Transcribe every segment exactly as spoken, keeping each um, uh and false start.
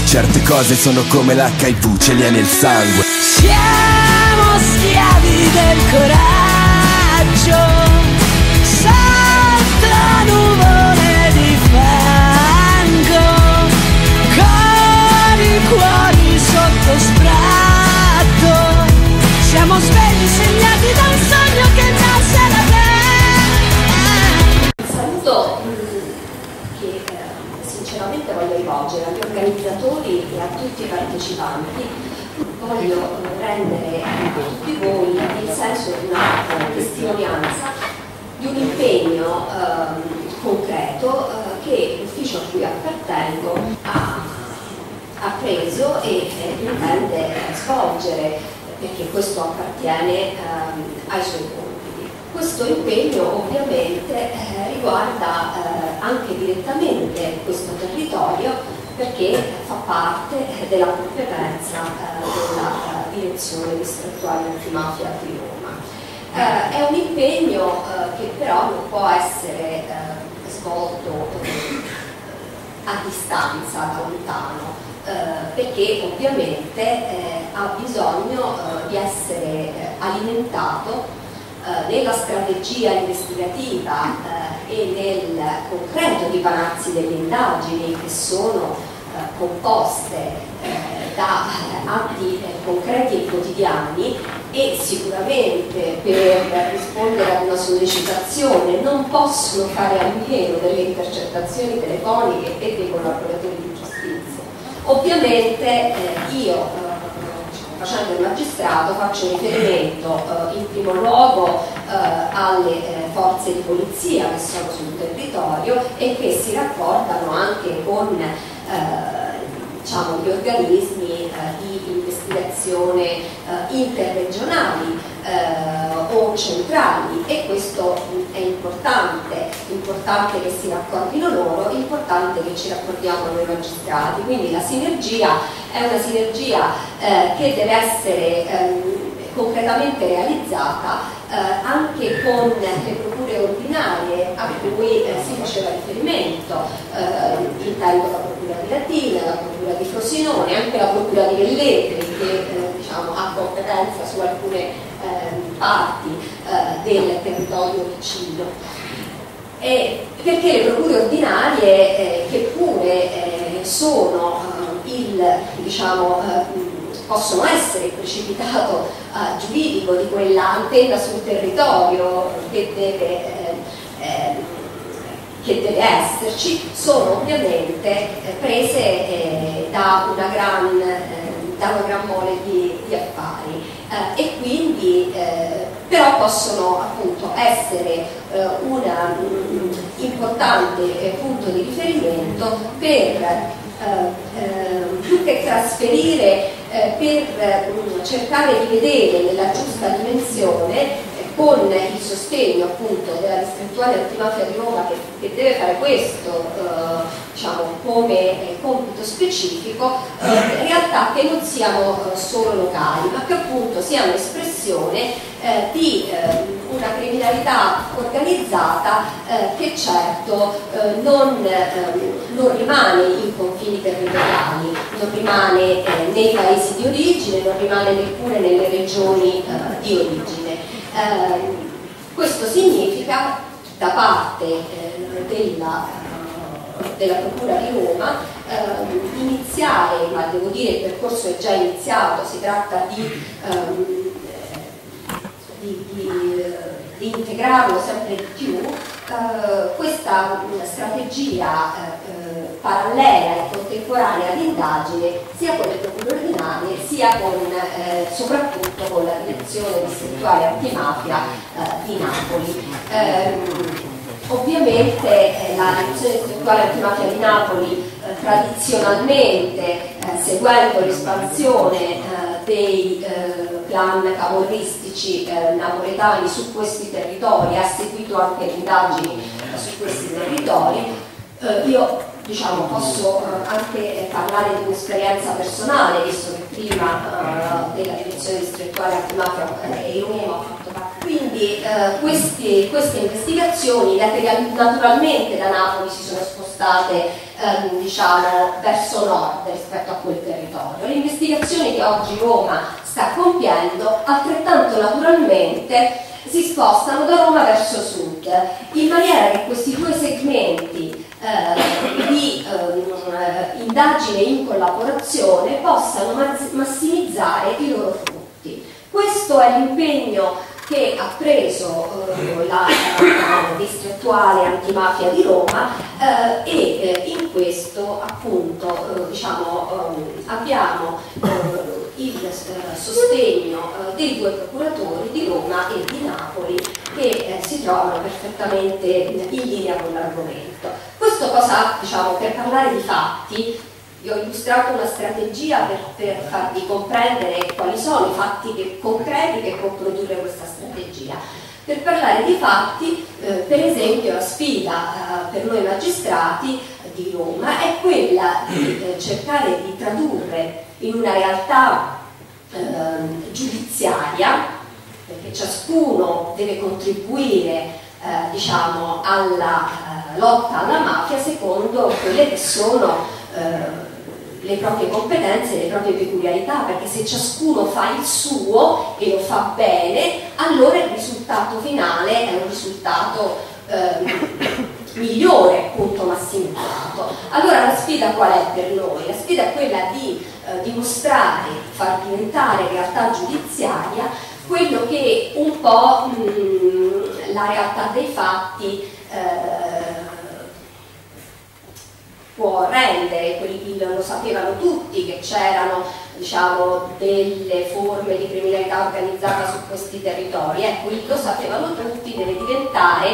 Certe cose sono come l'H I V, ce li hai nel sangue. Siamo schiavi del coraggio, sotto nuvole di fango, con i cuori sotto sfratto. Siamo svegli segnati da un sogno che nascerà bene. Il saluto che eh, sinceramente voglio rivolgere agli organizzatori e a tutti i partecipanti. Voglio rendere a tutti voi il senso di una testimonianza di un impegno eh, concreto eh, che l'ufficio a cui appartengo ha, ha preso e eh, intende svolgere, perché questo appartiene eh, ai suoi compiti. Questo impegno ovviamente eh, riguarda eh, anche direttamente questo territorio, perché fa parte della competenza eh, della uh, direzione distrettuale antimafia di Roma. Eh, è un impegno eh, che però non può essere eh, svolto eh, a distanza, da lontano, eh, perché ovviamente eh, ha bisogno eh, di essere eh, alimentato eh, nella strategia investigativa eh, e nel concreto dipanarsi delle indagini che sono composte eh, da atti eh, concreti e quotidiani, e sicuramente per rispondere ad una sollecitazione non possono fare a meno delle intercettazioni telefoniche e dei collaboratori di giustizia. Ovviamente eh, io, eh, facendo il magistrato, faccio riferimento eh, in primo luogo eh, alle eh, forze di polizia che sono sul territorio e che si raccordano anche con Eh, diciamo, gli organismi eh, di investigazione eh, interregionali eh, o centrali, e questo mh, è importante, importante che si raccordino loro, importante che ci raccordiamo noi magistrati, quindi la sinergia è una sinergia eh, che deve essere ehm, concretamente realizzata eh, anche con le procure ordinarie a cui eh, si faceva riferimento, eh, intendo la procura di Latina, la procura di Frosinone, anche la procura di Velletri che eh, diciamo, ha competenza su alcune eh, parti eh, del territorio vicino. E perché le procure ordinarie, eh, che pure eh, sono eh, il, diciamo, eh, possono essere il precipitato uh, giuridico di quella antenna sul territorio che deve, eh, eh, che deve esserci, sono ovviamente eh, prese eh, da, una gran, eh, da una gran mole di, di affari eh, e quindi eh, però possono appunto essere eh, un importante eh, punto di riferimento per Eh, eh, più che trasferire, eh, per eh, cercare di vedere nella giusta dimensione eh, con il sostegno appunto della distrettuale antimafia di Roma che, che deve fare questo eh, diciamo, come eh, compito specifico, eh, realtà che non siano eh, solo locali, ma che appunto siano espressione eh, di eh, una criminalità organizzata eh, che certo eh, non, eh, non rimane in confini territoriali, non rimane eh, nei paesi di origine, non rimane neppure nelle regioni eh, di origine. Eh, questo significa da parte eh, della, della Procura di Roma eh, iniziare, ma devo dire il percorso è già iniziato, si tratta di ehm, Di, di, di integrarlo sempre di più, eh, questa strategia eh, parallela e contemporanea all'indagine sia con le procure ordinarie sia con, eh, soprattutto con la direzione distrettuale antimafia eh, di Napoli. Eh, ovviamente eh, la direzione distrettuale antimafia di Napoli eh, tradizionalmente, eh, seguendo l'espansione eh, dei eh, clan camorristici eh, napoletani su questi territori, ha seguito anche le indagini eh, su questi territori. Eh, io diciamo, posso eh, anche eh, parlare di un'esperienza personale, visto che prima eh, della direzione distrettuale antimafia eh, e Roma ho fatto parte. Quindi eh, questi, queste investigazioni naturalmente da Napoli si sono spostate ehm, diciamo, verso nord rispetto a quel territorio. Le investigazioni che oggi Roma sta compiendo altrettanto naturalmente si spostano da Roma verso sud, in maniera che questi due segmenti eh, di eh, indagine in collaborazione possano massimizzare i loro frutti. Questo è l'impegno che ha preso eh, la, la distrettuale antimafia di Roma eh, e eh, in questo appunto eh, diciamo, eh, abbiamo eh, il eh, sostegno eh, dei due procuratori di Roma e di Napoli che eh, si trovano perfettamente in linea con l'argomento. Questo cosa, diciamo, per parlare di fatti, vi ho illustrato una strategia per, per farvi comprendere quali sono i fatti che, concreti che può produrre questa strategia. Per parlare di fatti, eh, per esempio, la sfida eh, per noi magistrati di Roma è quella di eh, cercare di tradurre in una realtà eh, giudiziaria, perché ciascuno deve contribuire eh, diciamo, alla eh, lotta alla mafia secondo quelle che sono eh, le proprie competenze, le proprie peculiarità, perché se ciascuno fa il suo e lo fa bene, allora il risultato finale è un risultato eh, migliore, appunto massimizzato. Allora la sfida qual è per noi? La sfida è quella di eh, dimostrare, far diventare realtà giudiziaria quello che un po' mh, la realtà dei fatti eh, può rendere. Lo sapevano tutti che c'erano, diciamo, delle forme di criminalità organizzata su questi territori, ecco, lo sapevano tutti, deve diventare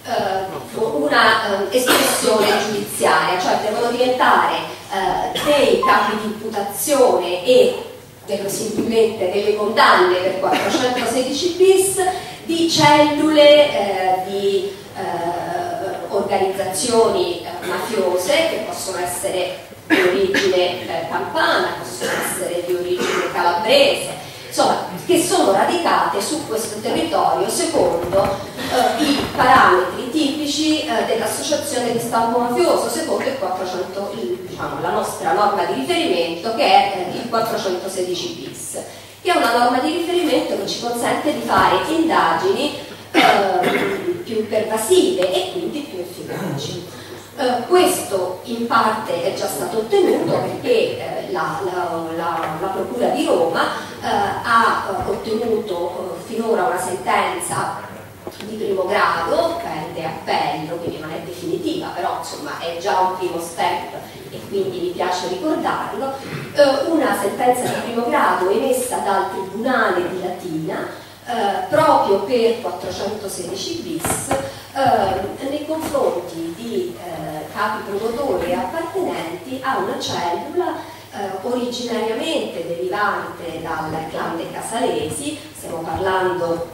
eh, una eh, espressione giudiziaria, cioè devono diventare eh, dei capi di imputazione e verosimilmente delle condanne per quattrocentosedici bis di cellule eh, di eh, organizzazioni eh, mafiose che possono essere di origine eh, campana, possono essere di origine calabrese, insomma, che sono radicate su questo territorio secondo eh, i parametri tipici eh, dell'associazione di stampo mafioso, secondo il quattrocento, il, diciamo, la nostra norma di riferimento, che è eh, il quattrocentosedici bis, che è una norma di riferimento che ci consente di fare indagini eh, più pervasive e quindi più efficaci. Uh, questo in parte è già stato ottenuto perché eh, la, la, la, la Procura di Roma eh, ha uh, ottenuto uh, finora una sentenza di primo grado, pende appello, quindi non è definitiva, però insomma è già un primo step e quindi mi piace ricordarlo, uh, una sentenza di primo grado emessa dal Tribunale di Latina Uh, proprio per quattrocentosedici bis uh, nei confronti di uh, capi promotori e appartenenti a una cellula uh, originariamente derivante dal clan dei Casalesi. Stiamo parlando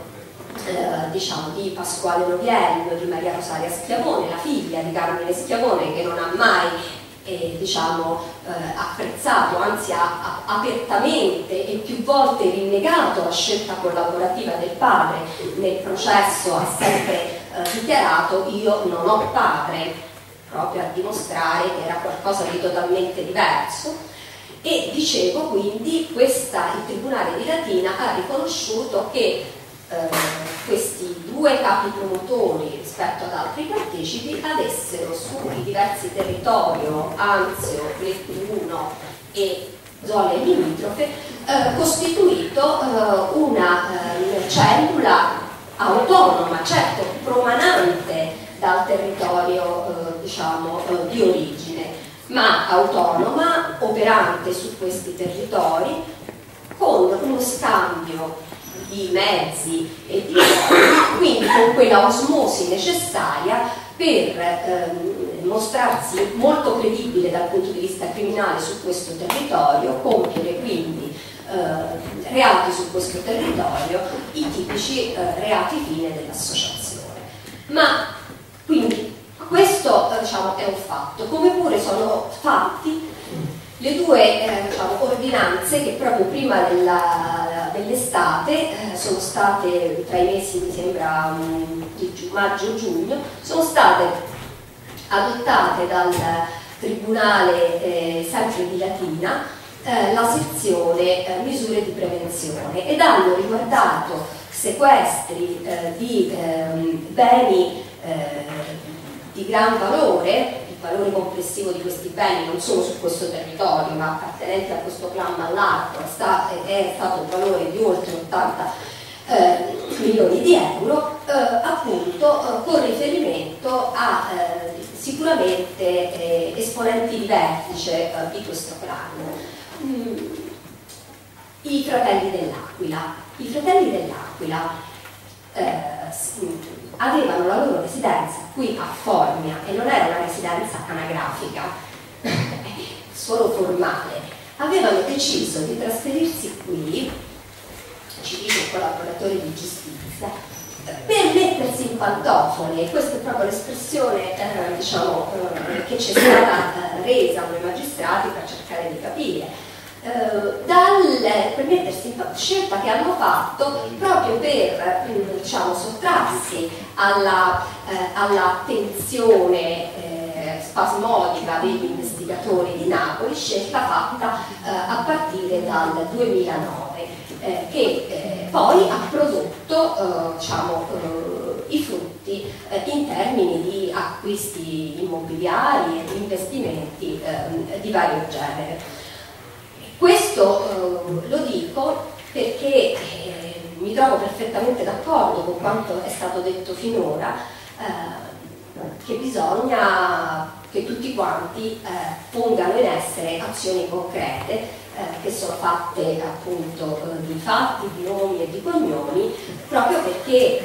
uh, diciamo di Pasquale Noviello, di Maria Rosaria Schiavone, la figlia di Carmine Schiavone, che non ha mai E, diciamo, eh, apprezzato, anzi ha, ha apertamente e più volte rinnegato la scelta collaborativa del padre. Nel processo ha sempre eh, dichiarato: io non ho padre, proprio a dimostrare che era qualcosa di totalmente diverso. E dicevo, quindi, questa, il Tribunale di Latina ha riconosciuto che eh, questi due capi promotori rispetto ad altri partecipi avessero sui diversi territori, Anzio, Nettuno e zone limitrofe, eh, costituito eh, una eh, cellula autonoma, certo promanante dal territorio eh, diciamo, eh, di origine, ma autonoma, operante su questi territori, con uno scambio di mezzi e di uomini, quindi con quella osmosi necessaria per ehm, mostrarsi molto credibile dal punto di vista criminale su questo territorio, compiere quindi eh, reati su questo territorio, i tipici eh, reati fine dell'associazione. Ma quindi questo questo eh, diciamo, è un fatto, come pure sono fatti le due eh, diciamo, ordinanze che proprio prima dell'estate dell eh, sono state, tra i mesi mi sembra um, di maggio-giugno, sono state adottate dal Tribunale eh, sempre di Latina, eh, la sezione eh, misure di prevenzione, ed hanno riguardato sequestri eh, di eh, beni eh, di gran valore. Il valore complessivo di questi beni non solo su questo territorio ma appartenenti a questo clan Mallarto è stato un valore di oltre ottanta eh, milioni di euro, eh, appunto eh, con riferimento a eh, sicuramente eh, esponenti di vertice eh, di questo clan. Mm, i fratelli dell'Aquila. I fratelli dell'Aquila eh, avevano la loro residenza qui a Formia e non era una residenza anagrafica, solo formale. Avevano deciso di trasferirsi qui, ci dice il collaboratore di giustizia, per mettersi in pantofole. Questa è proprio l'espressione eh, diciamo, eh, che ci è stata eh, resa ai magistrati per cercare di capire. Uh, dal, per mettersi in scelta che hanno fatto proprio per diciamo, sottrarsi alla, eh, all'attenzione eh, spasmodica degli investigatori di Napoli, scelta fatta eh, a partire dal duemilanove, eh, che eh, poi ha prodotto eh, diciamo, eh, i frutti eh, in termini di acquisti immobiliari e di investimenti eh, di vario genere. Questo eh, lo dico perché eh, mi trovo perfettamente d'accordo con quanto è stato detto finora, eh, che bisogna che tutti quanti eh, pongano in essere azioni concrete eh, che sono fatte appunto eh, di fatti, di nomi e di cognomi, proprio perché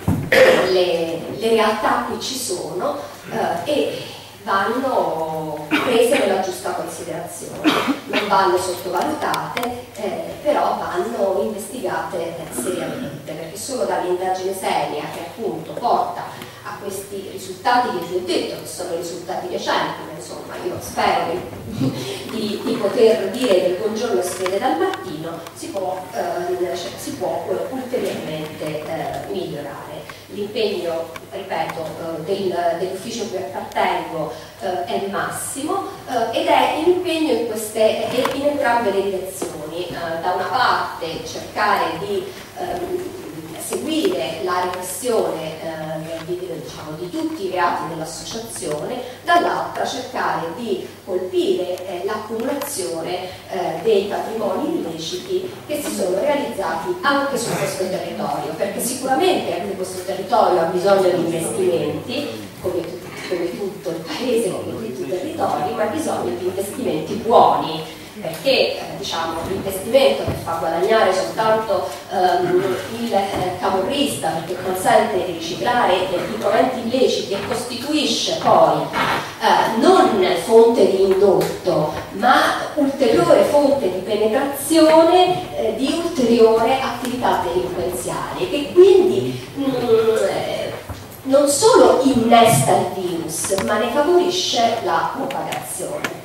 le, le realtà qui ci sono eh, e vanno prese nella giusta considerazione, non vanno sottovalutate, eh, però vanno investigate eh, seriamente, perché solo dall'indagine seria che appunto porta a questi risultati che vi ho detto, che sono risultati recenti, ma insomma io spero che, di, di poter dire che il buongiorno si vede dal mattino, si può, eh, si può eh, ulteriormente eh, migliorare. L'impegno, ripeto, eh, del, dell'ufficio a cui appartengo eh, è massimo eh, ed è un impegno in, queste, in entrambe le direzioni. Eh, da una parte cercare di ehm, seguire la repressione eh, di, diciamo, di tutti i reati dell'associazione, dall'altra cercare di colpire eh, l'accumulazione eh, dei patrimoni illeciti che si sono realizzati anche su questo territorio, perché sicuramente anche questo territorio ha bisogno di investimenti, come, come tutto il paese, come tutti i territori, ma ha bisogno di investimenti buoni, perché eh, diciamo, l'investimento che fa guadagnare soltanto ehm, il eh, camorrista, perché consente di riciclare i proventi illeciti e costituisce poi eh, non fonte di indotto ma ulteriore fonte di penetrazione eh, di ulteriore attività delinquenziali, che quindi mh, eh, non solo innesta il virus ma ne favorisce la propagazione.